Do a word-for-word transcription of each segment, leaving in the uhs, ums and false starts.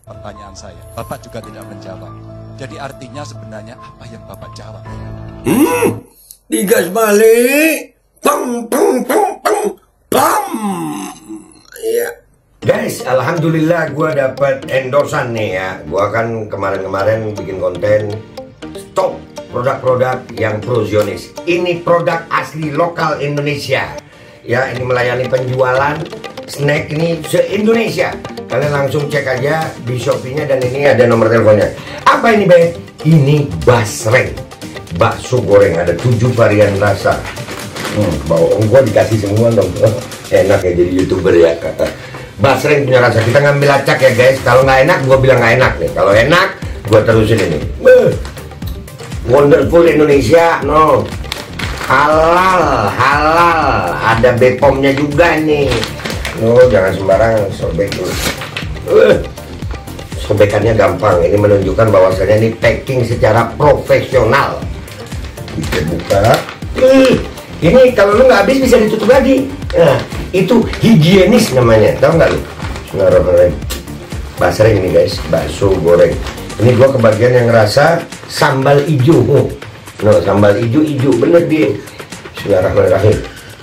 pertanyaan saya. Bapak juga tidak menjawab. Jadi artinya sebenarnya apa yang Bapak jawab? Hmm, digas balik. Peng, peng, peng, peng, pam. Iya. Guys, alhamdulillah gue dapat endorsan nih ya. Gue kan kemarin-kemarin bikin konten stop produk-produk yang pro Zionis. Ini produk asli lokal Indonesia. Ya, ini melayani penjualan snack ini se-Indonesia. Kalian langsung cek aja di Shopee-nya dan ini ada nomor teleponnya. Apa ini, Be? Ini basreng. Bakso goreng, ada tujuh varian rasa. Hmm, bawa gue dikasih semua dong. Enak ya jadi YouTuber ya. Basreng punya rasa. Kita ngambil acak ya, guys. Kalau nggak enak, gue bilang nggak enak nih. Kalau enak, gue terusin ini. Beuh. Wonderful Indonesia, no. Halal, halal. Ada B P O M-nya juga nih. Oh, jangan sembarangan sobek dulu. Uh, sobekannya gampang. Ini menunjukkan bahwasanya ini packing secara profesional. Kita buka. Uh, ini kalau lu nggak habis bisa ditutup lagi. Nah, itu higienis namanya. Tahu nggak lu? Bismillahirrahmanirrahim. Basreng ini guys, bakso goreng. Ini gua kebagian yang ngerasa sambal hijau. Oh, no, sambal hijau-hijau bener dia. Bismillahirrahmanirrahim.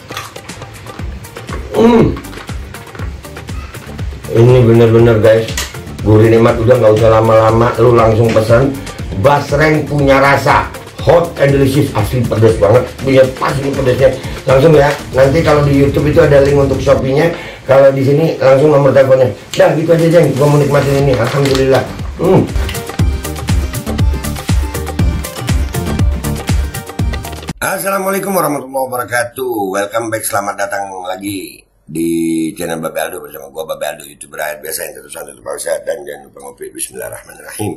Hmm. Ini bener-bener guys, gurih nikmat, udah nggak usah lama-lama, lu langsung pesan. Basreng punya rasa hot and delicious, asli pedas banget, punya pas ini pedasnya. Langsung ya, nanti kalau di YouTube itu ada link untuk Shopee-nya, kalau di sini langsung nomor teleponnya. Dah gitu aja Jeng, gua mau nikmatin ini, alhamdulillah. Hmm. Assalamualaikum warahmatullahi wabarakatuh. Welcome back, selamat datang lagi di channel Babe Aldo bersama gua Babe Aldo, YouTuber rakyat biasa yang terus santai tetap sehat dan jangan lupa ngopi. Bismillahirrahmanirrahim.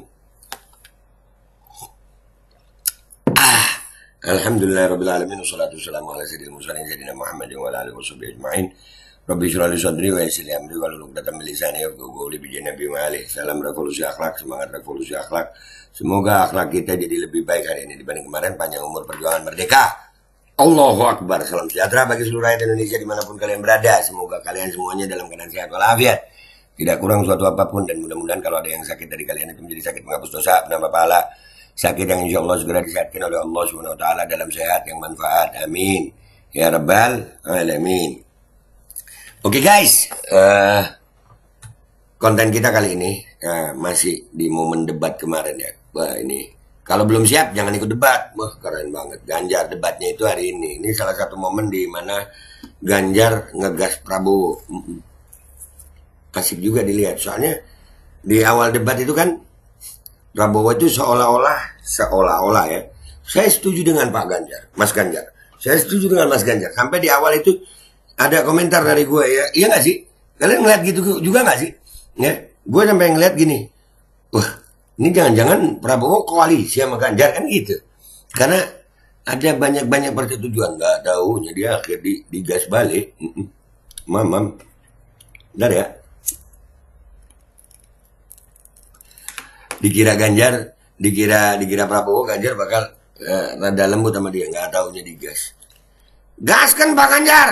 Ah, alhamdulillahirabbil alamin wassalatu wassalamu ala sayyidil mursalin sayyidina Muhammadin wa ala alihi washabihi ajmain. Rabbi shrah li sadri wa yassir li amri wahlul 'uqdatam min lisani yafqahu qawli bi janabi wa alihi. Salam revolusi akhlak, semangat revolusi akhlak. Semoga akhlak kita jadi lebih baik hari ini dibanding kemarin. Panjang umur perjuangan merdeka. Allahu Akbar. Salam sejahtera bagi seluruh rakyat Indonesia dimanapun kalian berada. Semoga kalian semuanya dalam keadaan sehat walafiat, tidak kurang suatu apapun, dan mudah-mudahan kalau ada yang sakit dari kalian itu menjadi sakit menghapus dosa, penambah pahala, sakit yang insya Allah segera disehatkan oleh Allah subhanahu wa taala dalam sehat yang manfaat. Amin ya rabbal alamin. Oke okay guys, uh, konten kita kali ini uh, masih di momen debat kemarin ya. Wah, ini kalau belum siap jangan ikut debat. Wah, keren banget. Ganjar debatnya itu hari ini. Ini salah satu momen di mana Ganjar ngegas Prabowo. Asik juga dilihat. Soalnya di awal debat itu kan Prabowo itu seolah-olah seolah-olah ya, saya setuju dengan Pak Ganjar, Mas Ganjar. Saya setuju dengan Mas Ganjar. Sampai di awal itu ada komentar dari gue ya. Iya nggak sih? Kalian ngeliat gitu juga nggak sih? Ya, gue sampai ngeliat gini. Wah, ini jangan-jangan Prabowo koalisi sama Ganjar kan gitu. Karena ada banyak-banyak persetujuan. Nggak tahunya dia akhirnya di, digas balik. Mamam. Bentar ya. Dikira Ganjar, dikira dikira Prabowo, Ganjar bakal uh, rada lembut sama dia. Nggak tahunya digas. Gas kan Pak Ganjar.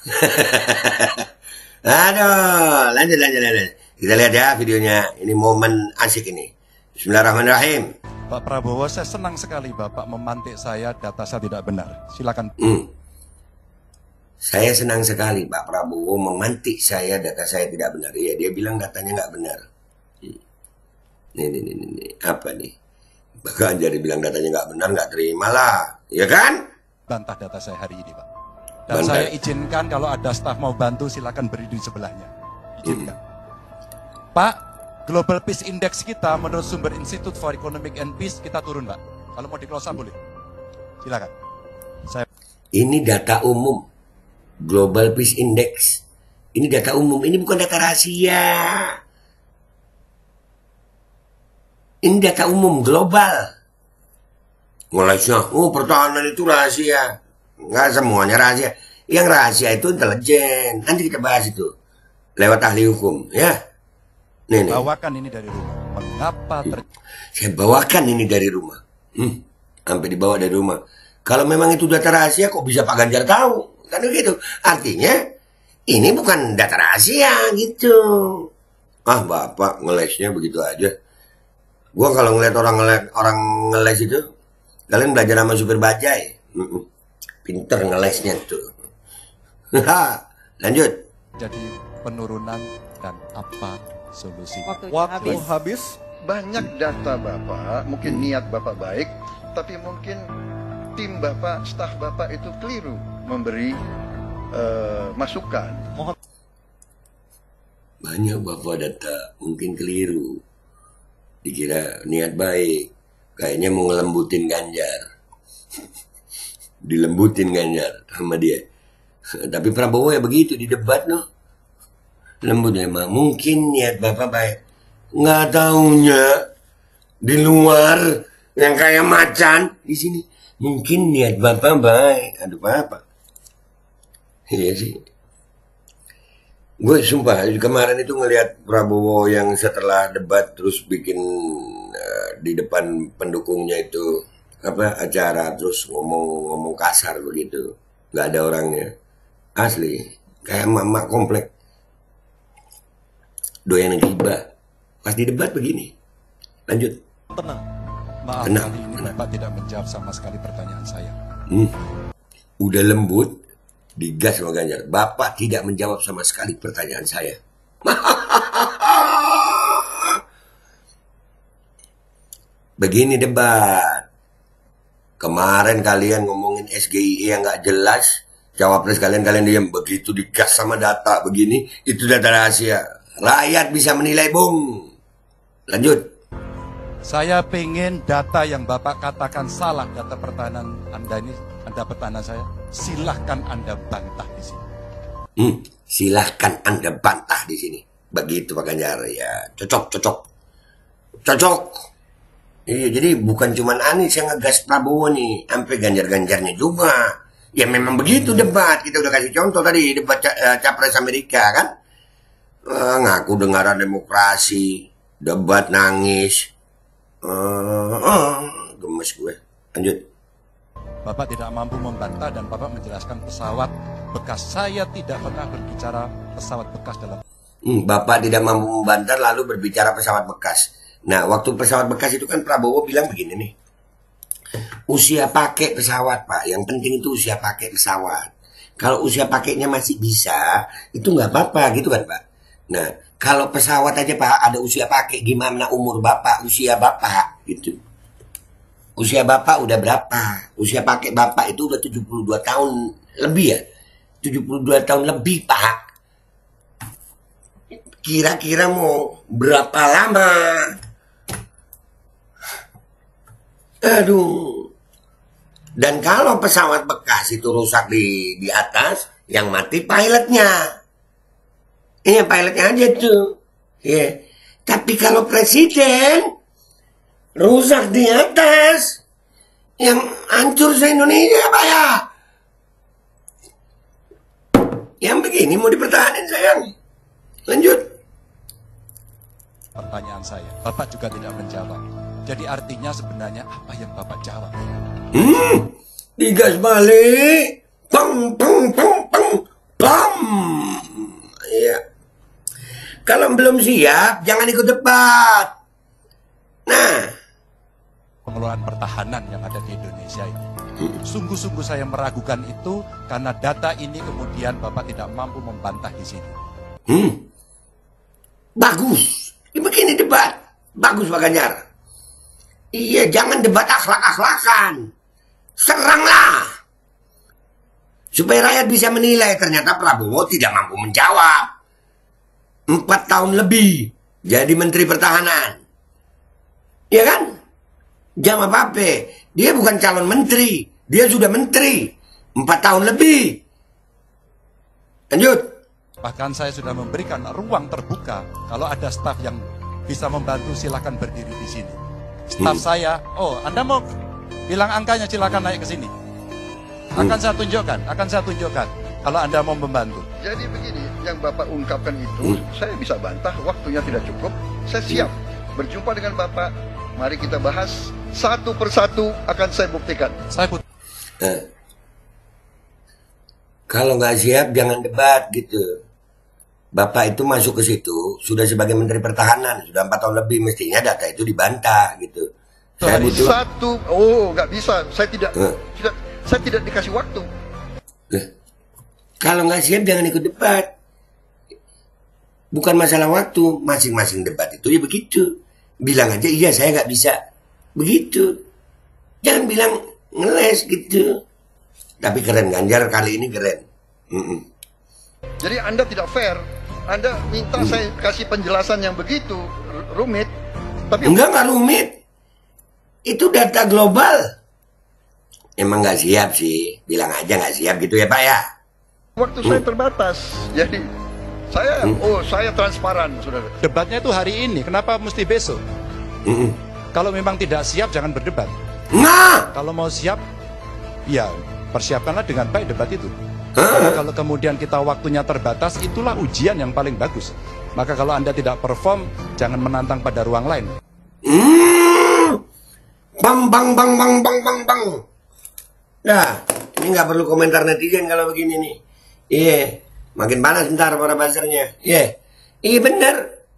Aduh, lanjut, lanjut, lanjut. Kita lihat ya videonya. Ini momen asik ini. Bismillahirrahmanirrahim. Pak Prabowo, saya senang sekali Bapak memantik saya, data saya tidak benar. Silakan. Hmm. Saya senang sekali Pak Prabowo memantik saya, data saya tidak benar. Iya, dia bilang datanya nggak benar. Nih, nih, nih, nih, apa nih? Pak Ganjar bilang datanya nggak benar, nggak terima lah, ya kan? Bantah data saya hari ini, Pak. Dan Bantah. saya izinkan kalau ada staf mau bantu, silakan beri di sebelahnya. Izinkan. Hmm. Pak, Global Peace Index kita menurut sumber Institute for Economic and Peace kita turun, Pak. Kalau mau di close up boleh. Silakan. Saya... Ini data umum. Global Peace Index. Ini data umum, ini bukan data rahasia. Ini data umum global. Malaysia, oh pertahanan itu rahasia. Enggak semuanya rahasia. Yang rahasia itu intelijen. Nanti kita bahas itu lewat ahli hukum, ya. Nih, nih. Bawakan ini dari rumah. Mengapa ter... Saya bawakan ini dari rumah. Hmm, sampai dibawa dari rumah. Kalau memang itu data rahasia, kok bisa Pak Ganjar tahu? Kan begitu. Artinya ini bukan data rahasia gitu. Ah, Bapak ngelesnya begitu aja. Gua kalau ngeliat orang ngeles, orang ngeles itu, kalian belajar sama supir bajai. Mm-mm. Pinter ngelesnya tuh. Lanjut. Jadi penurunan dan apa solusinya? Waktunya Waktu habis. habis. Banyak data Bapak, mungkin niat Bapak baik, tapi mungkin tim Bapak, staf Bapak itu keliru memberi eh, masukan. Banyak Bapak data, mungkin keliru. Dikira niat baik. Kayaknya mau ngelembutin Ganjar. Dilembutin Ganjar sama dia. Tapi Prabowo ya begitu di debat noh. Lembut emang. Mungkin niat Bapak baik. Nggak taunya di luar yang kayak macan di sini. Mungkin niat Bapak baik. Aduh Bapak. Iya sih. Gue sumpah kemarin itu ngelihat Prabowo yang setelah debat terus bikin uh, di depan pendukungnya itu apa acara terus ngomong-ngomong kasar begitu, nggak ada orangnya, asli kayak mama komplek doyan gibah pas di debat begini. Lanjut. Tenang. Maaf Tenang, kali ini tenang. Bapak tidak menjawab sama sekali pertanyaan saya. Hmm. Udah lembut digas sama Ganjar. Bapak tidak menjawab sama sekali pertanyaan saya. Begini debat. Kemarin kalian ngomongin S G I E yang nggak jelas, cawapres kalian kalian diam. Begitu digas sama data begini, itu data rahasia. Rakyat bisa menilai, Bung. Lanjut. Saya pengen data yang Bapak katakan salah, data pertahanan Anda ini, Anda pertahanan saya, silahkan Anda bantah di sini. Hmm, silahkan Anda bantah di sini. Begitu Pak Ganjar ya, cocok, cocok, cocok. Iya, jadi bukan cuman Anies yang ngegas Prabowo nih, sampai Ganjar-Ganjarnya juga. Ya memang begitu debat. Kita udah kasih contoh tadi debat uh, capres Amerika kan. Uh, ngaku dengaran demokrasi, debat nangis. Uh, uh, gemes gue. Lanjut. Bapak tidak mampu membantah dan Bapak menjelaskan pesawat bekas. Saya tidak pernah berbicara pesawat bekas dalam. Hmm, Bapak tidak mampu membantah lalu berbicara pesawat bekas. Nah, waktu pesawat bekas itu kan Prabowo bilang begini nih. Usia pakai pesawat, Pak. Yang penting itu usia pakai pesawat. Kalau usia pakainya masih bisa, itu nggak apa-apa gitu kan, Pak. Nah, kalau pesawat aja, Pak, ada usia pakai, gimana umur Bapak, usia Bapak gitu. Usia Bapak udah berapa? Usia pakai Bapak itu udah tujuh puluh dua tahun lebih ya? tujuh puluh dua tahun lebih, Pak. Kira-kira mau berapa lama? Aduh. Dan kalau pesawat bekas itu rusak di di atas, yang mati pilotnya. Iya, pilotnya aja tuh. Iya. Tapi kalau presiden rusak di atas, yang hancur se-Indonesia, Pak ya. Yang begini mau dipertahankan, sayang. Lanjut. Pertanyaan saya, Bapak juga tidak menjawab. Jadi artinya sebenarnya apa yang Bapak jawab? Hmm, digas balik. Peng, peng, peng, peng, bam. Iya. Kalau belum siap, jangan ikut debat. Nah, Pengelolaan pertahanan yang ada di Indonesia ini. Sungguh-sungguh saya meragukan itu karena data ini kemudian Bapak tidak mampu membantah di sini. hmm, bagus. Ini begini debat. Bagus Pak Ganjar. Iya, jangan debat akhlak-akhlakan. Seranglah. Supaya rakyat bisa menilai ternyata Prabowo tidak mampu menjawab. Empat tahun lebih jadi Menteri Pertahanan. Iya kan? Jangan apa-apa. Dia bukan calon menteri. Dia sudah menteri. Empat tahun lebih. Lanjut. Bahkan saya sudah memberikan ruang terbuka. Kalau ada staf yang bisa membantu silakan berdiri di sini. Staf Hmm. saya, oh Anda mau bilang angkanya silakan naik ke sini. Akan saya tunjukkan, akan saya tunjukkan kalau Anda mau membantu. Jadi begini, yang Bapak ungkapkan itu, saya bisa bantah, waktunya tidak cukup. Saya siap berjumpa dengan Bapak. Mari kita bahas satu persatu, akan saya buktikan. Saya put Nah, kalau nggak siap jangan debat gitu. Bapak itu masuk ke situ sudah sebagai Menteri Pertahanan, sudah empat tahun lebih, mestinya data itu dibantah gitu. Saya butuh satu, oh nggak bisa, saya tidak, uh. tidak, saya tidak dikasih waktu. Uh. Kalau nggak siap jangan ikut debat. Bukan masalah waktu, masing-masing debat itu ya begitu. Bilang aja iya saya nggak bisa, begitu. Jangan bilang ngeles gitu. Tapi keren, Ganjar kali ini keren. Mm -mm. Jadi Anda tidak fair. Anda minta mm. saya kasih penjelasan yang begitu rumit. Tapi enggak, nggak rumit. Itu data global. Emang nggak siap sih. Bilang aja nggak siap gitu ya Pak ya. Waktu mm. saya terbatas. Jadi saya, mm. oh saya transparan, saudara. Debatnya itu hari ini, kenapa mesti besok? Mm. Kalau memang tidak siap, jangan berdebat. Nah, kalau mau siap, ya persiapkanlah dengan baik debat itu. Karena kalau kemudian kita waktunya terbatas, itulah ujian yang paling bagus. Maka kalau Anda tidak perform, jangan menantang pada ruang lain. Hmm. Bang, bang, bang, bang, bang, bang, bang. Nah, ini nggak perlu komentar netizen kalau begini nih. Iya, makin panas ntar para buzzernya. Iya, iya bener.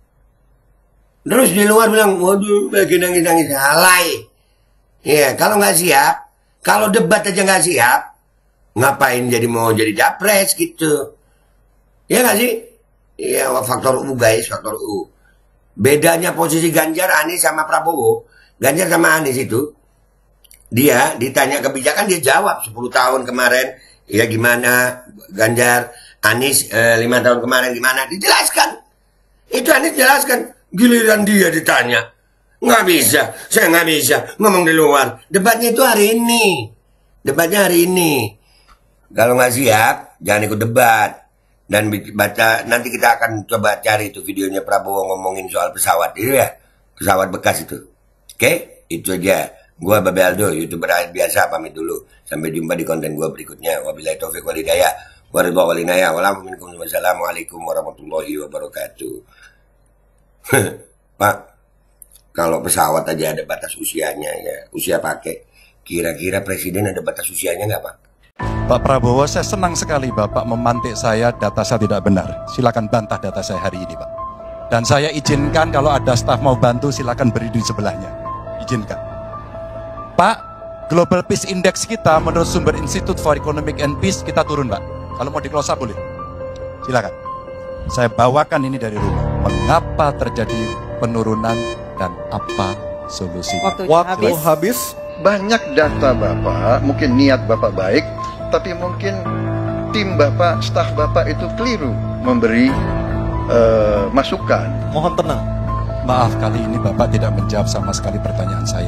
Terus di luar bilang, waduh, lagi nangis-nangis. Alay. Iya, kalau nggak siap, kalau debat aja nggak siap, ngapain jadi mau jadi capres gitu. Ya nggak sih? Iya, faktor U guys, faktor U. Bedanya posisi Ganjar, Anies sama Prabowo. Ganjar sama Anies itu, dia ditanya kebijakan, dia jawab sepuluh tahun kemarin, ya gimana, Ganjar, Anies eh, lima tahun kemarin gimana, dijelaskan. Itu Anies jelaskan, giliran dia ditanya. Nggak bisa, saya nggak bisa ngomong di luar. Debatnya itu hari ini. Debatnya hari ini. Kalau nggak siap, jangan ikut debat. Dan baca, nanti kita akan coba cari itu videonya Prabowo ngomongin soal pesawat itu ya. Pesawat bekas itu. Oke, itu aja. Gua Babe Aldo, YouTuber biasa, pamit dulu. Sampai jumpa di konten gua berikutnya. Wabillahi taufiq wal hidayah. Wassalamualaikum warahmatullahi wabarakatuh. Pak, kalau pesawat aja ada batas usianya ya, usia pakai. Kira-kira presiden ada batas usianya nggak Pak? Pak Prabowo, saya senang sekali Bapak memantik saya, data saya tidak benar. Silakan bantah data saya hari ini Pak. Dan saya izinkan kalau ada staf mau bantu, silakan berdiri di sebelahnya. Izinkan. Pak, Global Peace Index kita menurut sumber Institute for Economic and Peace kita turun Pak. Kalau mau di close up boleh. Silakan. Saya bawakan ini dari rumah. Mengapa terjadi penurunan dan apa solusinya? Waktu, Waktu habis. habis. banyak data Bapak, mungkin niat Bapak baik, tapi mungkin tim Bapak, staf Bapak itu keliru memberi uh, masukan. Mohon tenang. Maaf, kali ini Bapak tidak menjawab sama sekali pertanyaan saya.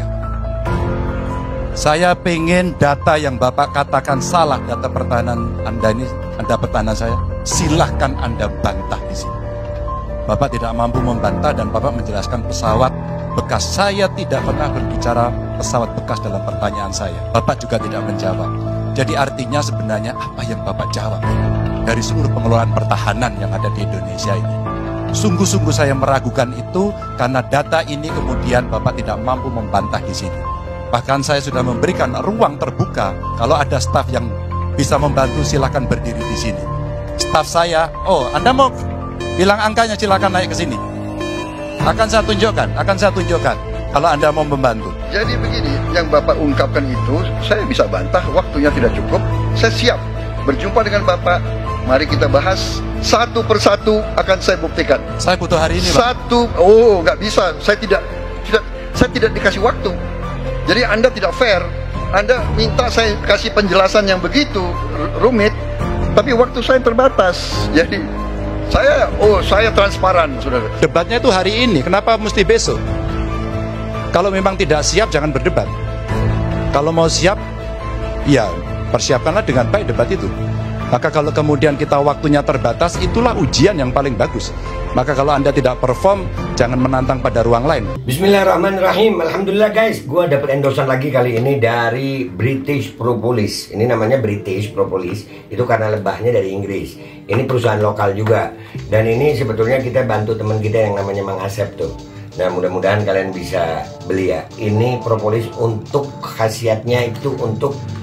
Saya pengen data yang Bapak katakan salah, data pertahanan Anda ini, Anda pertahanan saya, silahkan Anda bantah di sini. Bapak tidak mampu membantah dan Bapak menjelaskan pesawat bekas. Saya tidak pernah berbicara pesawat bekas dalam pertanyaan saya. Bapak juga tidak menjawab. Jadi artinya sebenarnya apa yang Bapak jawab dari seluruh pengelolaan pertahanan yang ada di Indonesia ini? Sungguh-sungguh saya meragukan itu karena data ini kemudian Bapak tidak mampu membantah di sini. Bahkan saya sudah memberikan ruang terbuka. Kalau ada staf yang bisa membantu silakan berdiri di sini. Staf saya, oh Anda mau bilang angkanya, silakan naik ke sini. Akan saya tunjukkan, akan saya tunjukkan kalau Anda mau membantu. Jadi begini, yang Bapak ungkapkan itu saya bisa bantah, waktunya tidak cukup. Saya siap berjumpa dengan Bapak. Mari kita bahas satu persatu, akan saya buktikan. Saya butuh hari ini, Pak. Satu, oh nggak bisa, saya tidak, tidak, saya tidak dikasih waktu. Jadi Anda tidak fair. Anda minta saya kasih penjelasan yang begitu rumit, tapi waktu saya terbatas. Jadi saya, oh saya transparan, saudara. Debatnya itu hari ini, kenapa mesti besok? Kalau memang tidak siap, jangan berdebat. Kalau mau siap, ya persiapkanlah dengan baik debat itu. Maka kalau kemudian kita waktunya terbatas, itulah ujian yang paling bagus. Maka kalau Anda tidak perform, jangan menantang pada ruang lain. Bismillahirrahmanirrahim. Alhamdulillah guys, gue dapet endorsan lagi kali ini dari British Propolis. Ini namanya British Propolis, itu karena lebahnya dari Inggris. Ini perusahaan lokal juga. Dan ini sebetulnya kita bantu teman kita yang namanya Mang Asep tuh. Nah mudah-mudahan kalian bisa beli ya. Ini propolis untuk khasiatnya itu untuk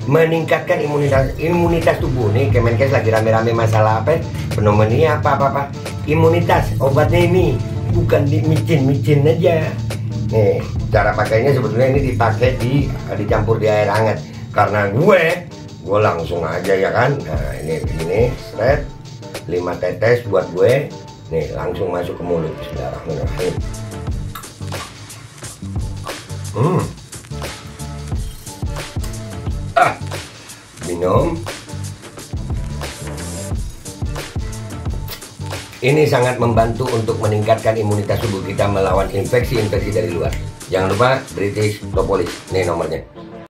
meningkatkan imunitas imunitas tubuh. Nih Kemenkes lagi rame-rame masalah apa? Pneumonia apa apa apa. Imunitas, obatnya ini bukan di micin-micin aja. Nih, cara pakainya sebetulnya ini dipakai di dicampur di air hangat. Karena gue, gue langsung aja ya kan. Nah, ini begini, seret, lima tetes buat gue. Nih, langsung masuk ke mulut. Bismillahirrahmanirrahim. Hmm. Ah, minum. Ini sangat membantu untuk meningkatkan imunitas tubuh kita melawan infeksi-infeksi dari luar. Jangan lupa British Propolis. Ini nomornya.